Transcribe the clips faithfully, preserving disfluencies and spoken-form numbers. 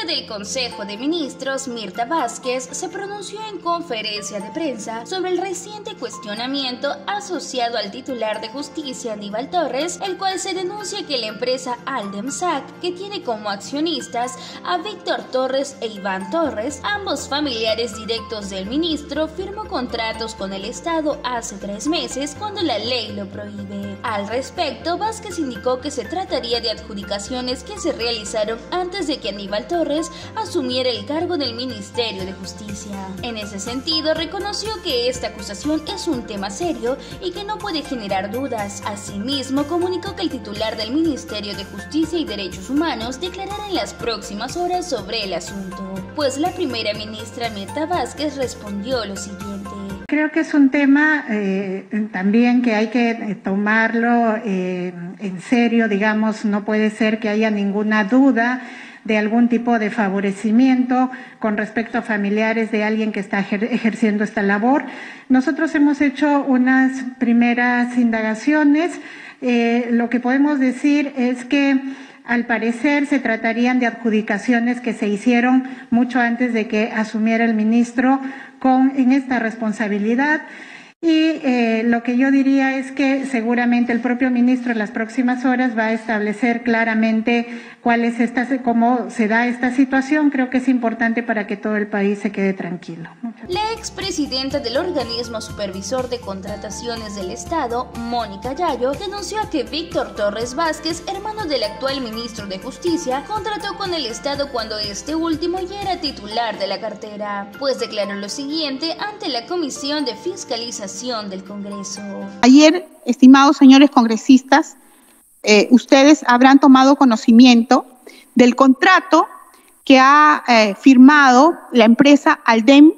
del Consejo de Ministros, Mirta Vázquez, se pronunció en conferencia de prensa sobre el reciente cuestionamiento asociado al titular de Justicia, Aníbal Torres, el cual se denuncia que la empresa Aldemsac, que tiene como accionistas a Víctor Torres e Iván Torres, ambos familiares directos del ministro, firmó contratos con el Estado hace tres meses cuando la ley lo prohíbe. Al respecto, Vázquez indicó que se trataría de adjudicaciones que se realizaron antes de que Aníbal Torres asumiera el cargo del Ministerio de Justicia. En ese sentido, reconoció que esta acusación es un tema serio y que no puede generar dudas. Asimismo, comunicó que el titular del Ministerio de Justicia y Derechos Humanos declarará en las próximas horas sobre el asunto, pues la primera ministra Mirta Vázquez respondió lo siguiente. Creo que es un tema eh, también que hay que tomarlo eh, en serio, digamos, no puede ser que haya ninguna duda de algún tipo de favorecimiento con respecto a familiares de alguien que está ejerciendo esta labor. Nosotros hemos hecho unas primeras indagaciones, eh, lo que podemos decir es que al parecer se tratarían de adjudicaciones que se hicieron mucho antes de que asumiera el ministro con, en esta responsabilidad. Y eh, lo que yo diría es que seguramente el propio ministro en las próximas horas va a establecer claramente cuál es esta, cómo se da esta situación. Creo que es importante para que todo el país se quede tranquilo. La expresidenta del organismo supervisor de contrataciones del Estado, Mónica Yayo, denunció que Víctor Torres Vázquez, hermano del actual ministro de Justicia, contrató con el Estado cuando este último ya era titular de la cartera, pues declaró lo siguiente ante la Comisión de Fiscalización del Congreso. Ayer, estimados señores congresistas, eh, ustedes habrán tomado conocimiento del contrato que ha eh, firmado la empresa Aldem,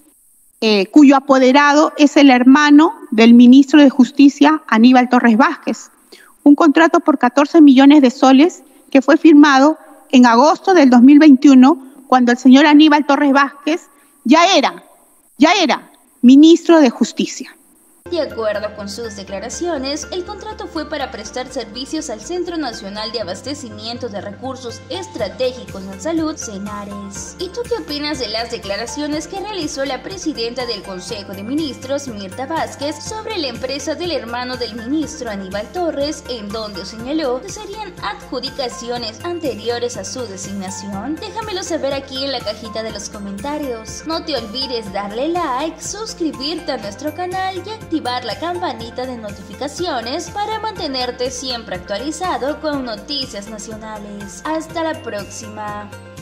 eh, cuyo apoderado es el hermano del ministro de Justicia, Aníbal Torres Vázquez. Un contrato por catorce millones de soles que fue firmado en agosto del dos mil veintiuno, cuando el señor Aníbal Torres Vázquez ya era, ya era ministro de Justicia. De acuerdo con sus declaraciones, el contrato fue para prestar servicios al Centro Nacional de Abastecimiento de Recursos Estratégicos en Salud, CENARES. ¿Y tú qué opinas de las declaraciones que realizó la presidenta del Consejo de Ministros, Mirta Vázquez, sobre la empresa del hermano del ministro Aníbal Torres, en donde señaló que serían adjudicaciones anteriores a su designación? Déjamelo saber aquí en la cajita de los comentarios. No te olvides darle like, suscribirte a nuestro canal y activar la campanita de notificaciones para mantenerte siempre actualizado con noticias nacionales. Hasta la próxima.